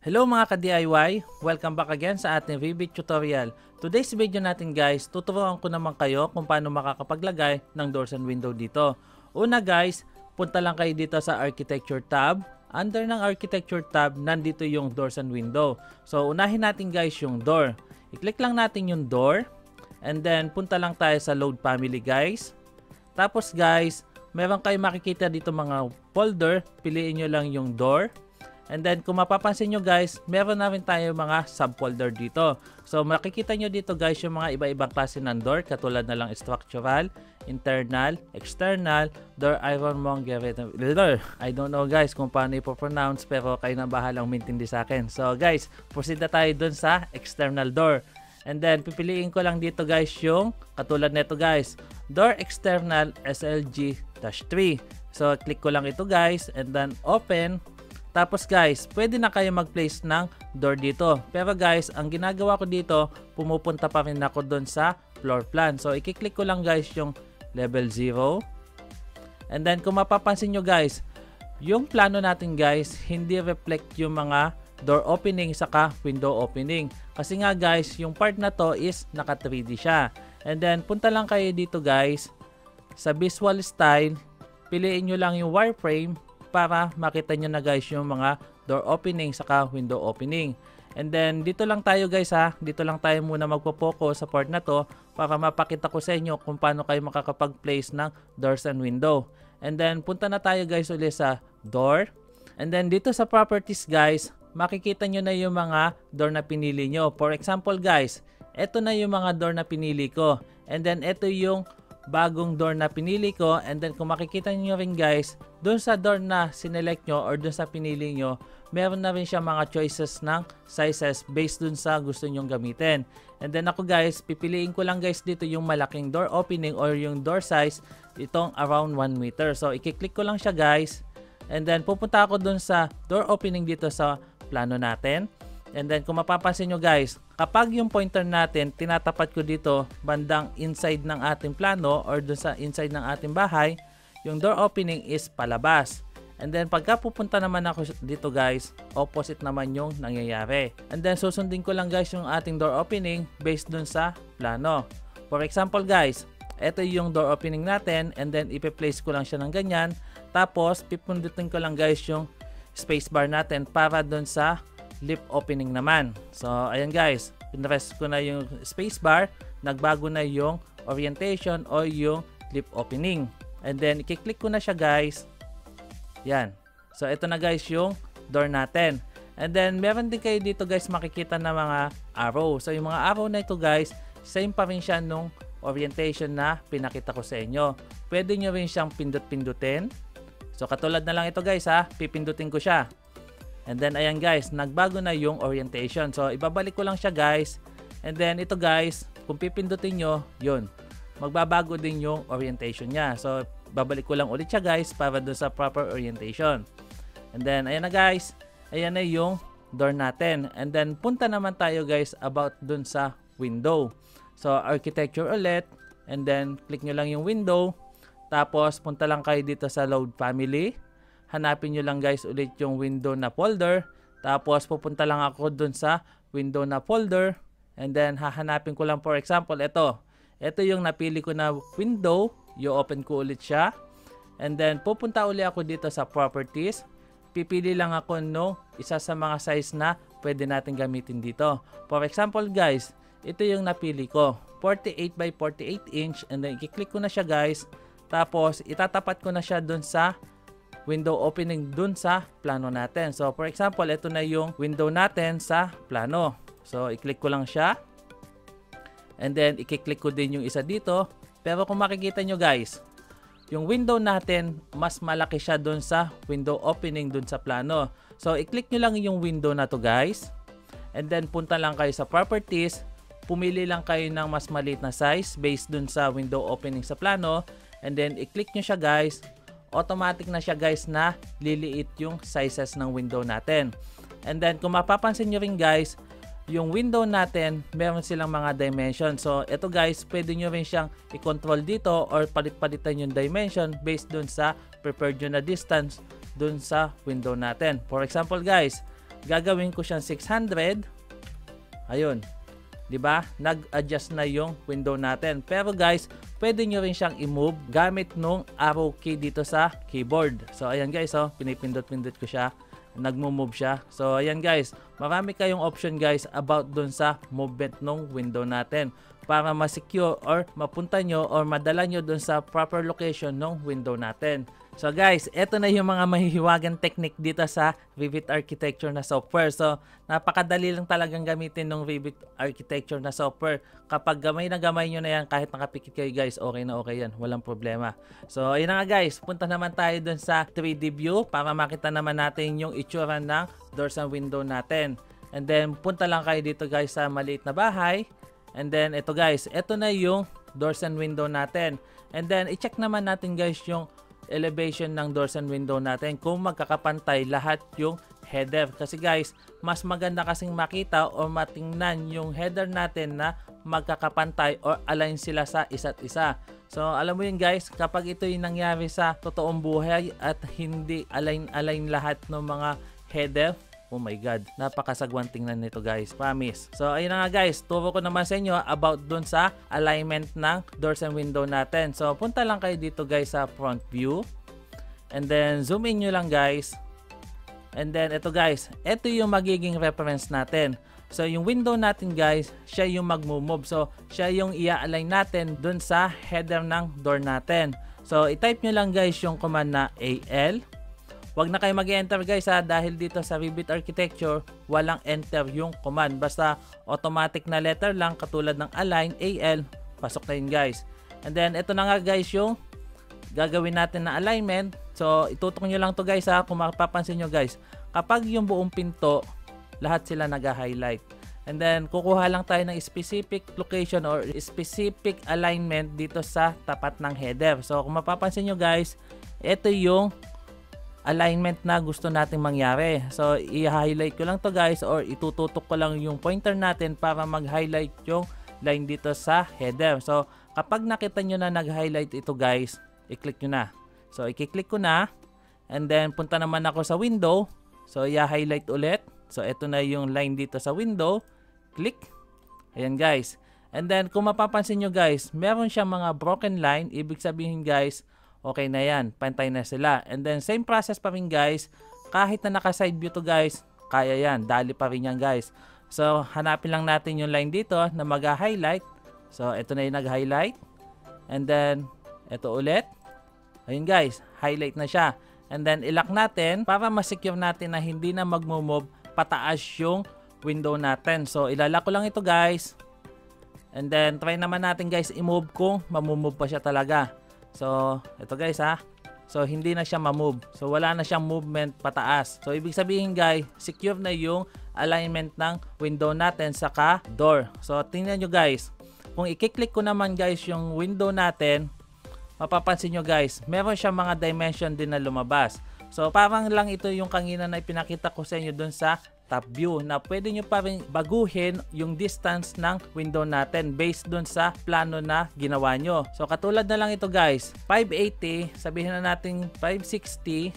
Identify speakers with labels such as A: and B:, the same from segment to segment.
A: Hello mga ka-DIY! Welcome back again sa ating Revit tutorial. Today's video natin guys, tuturuan ko naman kayo kung paano makakapaglagay ng doors and window dito. Una guys, punta lang kayo dito sa Architecture tab. Under ng Architecture tab, nandito yung doors and window. So unahin natin guys yung door. I-click lang natin yung door. And then punta lang tayo sa Load Family guys. Tapos guys, meron kayo makikita dito mga folder. Piliin nyo lang yung door. And then kung mapapansin nyo guys, meron na rin tayo mga subfolder dito. So makikita nyo dito guys yung mga iba-ibang klase ng door, katulad na lang structural, internal, external, door ironmonger. I don't know guys kung paano ipopronounce, pero kayo na bahalang mintindi sa akin. So guys, proceed na tayo dun sa external door. And then pipiliin ko lang dito guys yung katulad nito guys, door external SLG-3. So click ko lang ito guys and then open. Tapos guys, pwede na kayo mag-place ng door dito. Pero guys, ang ginagawa ko dito, pumupunta pa rin ako doon sa floor plan. So, i-click ko lang guys yung level 0. And then, kung mapapansin nyo guys, yung plano natin guys, hindi reflect yung mga door opening saka window opening. Kasi nga guys, yung part na to is naka 3D siya. And then, punta lang kayo dito guys, sa visual style, piliin nyo lang yung wireframe, para makita nyo na guys yung mga door opening saka window opening. And then dito lang tayo guys ha, dito lang tayo muna magpo-focus sa part na to para mapakita ko sa inyo kung paano kayo makakapag-place ng doors and window. And then punta na tayo guys ulit sa door. And then dito sa properties guys, makikita nyo na yung mga door na pinili nyo. For example guys, eto na yung mga door na pinili ko. And then eto yung bagong door na pinili ko. And then kung makikita nyo rin guys, dun sa door na sinelect nyo or dun sa pinili nyo, meron na rin siya mga choices ng sizes based dun sa gusto nyong gamitin. And then ako guys, pipiliin ko lang guys dito yung malaking door opening or yung door size, itong around 1 meter. So i-click ko lang siya guys. And then pupunta ako dun sa door opening dito sa plano natin. And then kung mapapansin nyo guys, kapag yung pointer natin tinatapat ko dito bandang inside ng ating plano or dun sa inside ng ating bahay, yung door opening is palabas. And then pagka pupunta naman ako dito guys, opposite naman yung nangyayari. And then susundin ko lang guys yung ating door opening based dun sa plano. For example guys, ito yung door opening natin and then ipe-place ko lang siya ng ganyan. Tapos pipindutin ko lang guys yung spacebar natin para dun sa lip opening naman. So ayan guys, pinress ko na yung spacebar, nagbago na yung orientation o yung lip opening. And then i-click ko na siya guys. Yan. So ito na guys yung door natin. And then meron din kayo dito guys makikita na mga arrow. So yung mga arrow na ito guys, same pa rin siya nung orientation na pinakita ko sa inyo. Pwede nyo rin siyang pindut-pindutin. So katulad na lang ito guys ha, pipindutin ko siya. And then ayan guys, nagbago na yung orientation. So ibabalik ko lang siya guys. And then ito guys, kung pipindutin nyo, yun, magbabago din yung orientation niya. So babalik ko lang ulit siya guys para doon sa proper orientation. And then ayan na guys, ayan na yung door natin. And then punta naman tayo guys about doon sa window. So architecture ulit. And then click nyo lang yung window. Tapos punta lang kayo dito sa load family. Hanapin nyo lang guys ulit yung window na folder. Tapos pupunta lang ako dun sa window na folder. And then hahanapin ko lang for example ito. Ito yung napili ko na window. I-open ko ulit siya. And then pupunta ulit ako dito sa properties. Pipili lang ako no isa sa mga size na pwede natin gamitin dito. For example guys, ito yung napili ko. 48 by 48 inch. And then i-click ko na siya guys. Tapos itatapat ko na siya dun sa window opening dun sa plano natin. So for example, ito na yung window natin sa plano. So i-click ko lang siya. And then i-click ko din yung isa dito. Pero kung makikita nyo guys, yung window natin mas malaki siya dun sa window opening dun sa plano. So i-click nyo lang yung window na to guys. And then punta lang kayo sa properties. Pumili lang kayo ng mas maliit na size based dun sa window opening sa plano. And then i-click nyo siya guys. Automatic na siya guys na liliit yung sizes ng window natin. And then kung mapapansin nyo rin guys, yung window natin meron silang mga dimension. So ito guys, pwede nyo rin siyang i-control dito or palit-palitan yung dimension based dun sa preferred nyo na distance dun sa window natin. For example guys, gagawin ko siyang 600. Ayun. 'Di ba? Nag-adjust na yung window natin. Pero guys, pwede nyo rin siyang i-move gamit nung arrow key dito sa keyboard. So ayan guys, oh, pinipindot-pindot ko siya. Nagmo-move siya. So ayan guys, marami kayong option guys about dun sa movement ng window natin para ma-secure or mapunta nyo or madala nyo dun sa proper location ng window natin. So guys, eto na yung mga mahihiwagang technique dito sa Revit Architecture na software. So napakadali lang talagang gamitin ng Revit Architecture na software. Kapag gamay na gamay nyo na yan, kahit nakapikit kayo guys, okay na okay yan. Walang problema. So ayun na nga guys, punta naman tayo dun sa 3D view para makita naman natin yung itsura ng doors and window natin. And then punta lang kayo dito guys sa maliit na bahay. And then ito guys, ito na yung doors and window natin. And then i-check naman natin guys yung elevation ng doors and window natin kung magkakapantay lahat yung header. Kasi guys, mas maganda kasing makita o matingnan yung header natin na magkakapantay or align sila sa isa't isa. So alam mo yun guys, kapag ito yung nangyari sa totoong buhay at hindi align lahat ng mga header, oh my god, napakasagwan tingnan nito guys, promise. So ayun na nga guys, turo ko naman sa inyo about dun sa alignment ng doors and window natin. So punta lang kayo dito guys sa front view. And then zoom in nyo lang guys. And then ito guys, ito yung magiging reference natin. So yung window natin guys, siya yung magmo-move. So siya yung i-align natin dun sa header ng door natin. So i-type nyo lang guys yung command na AL. Huwag na kayo mag-enter guys ha, dahil dito sa Revit Architecture, walang enter yung command. Basta automatic na letter lang katulad ng align, AL, pasok na yun guys. And then ito na nga guys yung gagawin natin na alignment. So itutok nyo lang to guys ha, kung mapapansin nyo guys. Kapag yung buong pinto, lahat sila nag-highlight. And then kukuha lang tayo ng specific location or specific alignment dito sa tapat ng header. So kung mapapansin nyo guys, ito yung alignment na gusto nating mangyari. So i-highlight ko lang to guys or itututok ko lang yung pointer natin para mag-highlight yung line dito sa header. So kapag nakita nyo na nag-highlight ito guys, i-click nyo na. So i-click ko na and then punta naman ako sa window. So i-highlight ulit. So ito na yung line dito sa window. Click. Ayan guys. And then kung mapapansin nyo guys, meron siyang mga broken line. Ibig sabihin guys, okay na yan, pantay na sila. And then same process pa rin guys, kahit na naka side view to guys, kaya yan, dali pa rin yan guys. So hanapin lang natin yung line dito na mag-highlight. So ito na yung nag-highlight. And then ito ulit. Ayun guys, highlight na siya. And then ilock natin para ma-secure natin na hindi na mag-move pataas yung window natin. So ilalak ko lang ito guys. And then try naman natin guys i-move kung mamumove pa siya talaga. So, ito guys ha. So, hindi na siya ma-move. So, wala na siyang movement pataas. So, ibig sabihin guys, secure na yung alignment ng window natin saka door. So, tingnan nyo guys. Kung i-click ko naman guys yung window natin, mapapansin nyo guys, meron siyang mga dimension din na lumabas. So, parang lang ito yung kanina na ipinakita ko sa inyo dun sa top view na pwede nyo pa rin baguhin yung distance ng window natin based dun sa plano na ginawa nyo. So katulad na lang ito guys, 580, sabihin na natin 560.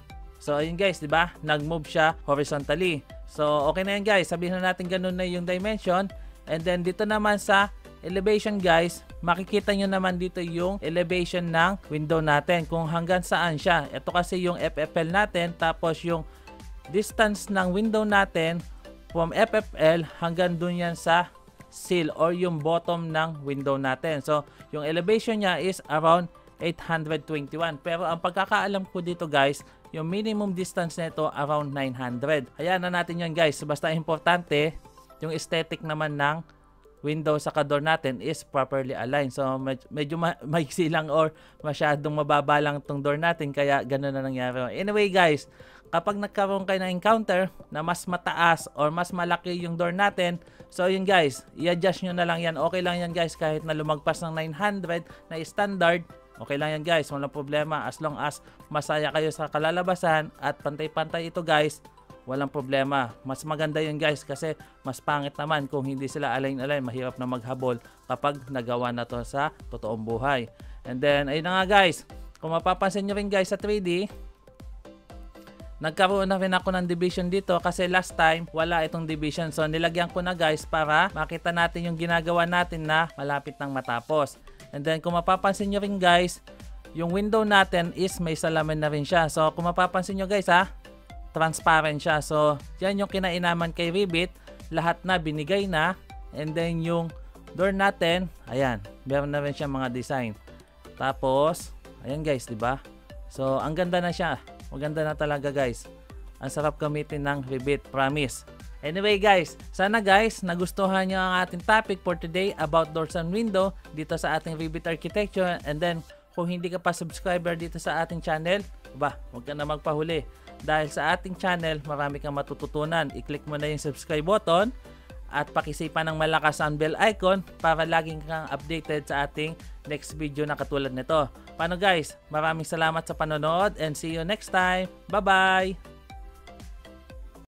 A: So ayun guys, di ba? Nag-move siya horizontally. So okay na yan guys, sabihin na natin ganun na yung dimension. And then dito naman sa elevation guys, makikita nyo naman dito yung elevation ng window natin kung hanggang saan siya. Ito kasi yung FFL natin, tapos yung distance ng window natin from FFL hanggang dun yan sa sill or yung bottom ng window natin. So, yung elevation niya is around 821. Pero ang pagkakaalam ko dito guys, yung minimum distance nito around 900. Hayaan na natin yun guys. Basta importante, yung aesthetic naman ng window sa door natin is properly aligned. So, medyo maiksi lang or masyadong mababa lang itong door natin. Kaya ganun na nangyari. Anyway guys, kapag nagkaroon kayo ng encounter na mas mataas or mas malaki yung door natin, so yun guys, i-adjust nyo na lang yan. Okay lang yan guys, kahit na lumagpas ng 900 na standard, okay lang yan guys, walang problema. As long as masaya kayo sa kalalabasan at pantay-pantay ito guys, walang problema. Mas maganda yun guys kasi mas pangit naman kung hindi sila align-align. Mahirap na maghabol kapag nagawa na to sa totoong buhay. And then, ayun na nga guys, kung mapapansin nyo rin guys sa 3D, nagkaroon na rin ako ng division dito kasi last time wala itong division. So nilagyan ko na guys para makita natin yung ginagawa natin na malapit nang matapos. And then kung mapapansin nyo rin guys, yung window natin is may salamin na rin siya. So kung mapapansin nyo guys transparent siya. So yan yung kinainaman kay Rivet. Lahat na binigay na. And then yung door natin, ayan, meron na rin siya mga design. Tapos, ayan guys, di ba? So ang ganda na siya. Maganda na talaga guys. Ang sarap gamitin ng Rivet, promise. Anyway guys, sana guys nagustuhan nyo ang ating topic for today about doors and window dito sa ating Rivet Architecture. And then kung hindi ka pa subscriber dito sa ating channel, huwag ka na magpahuli. Dahil sa ating channel, marami kang matututunan. I-click mo na yung subscribe button at pakisipan ng malakas ang bell icon para laging kang updated sa ating next video na katulad nito. Paano guys? Maraming salamat sa panonood and see you next time. Bye-bye!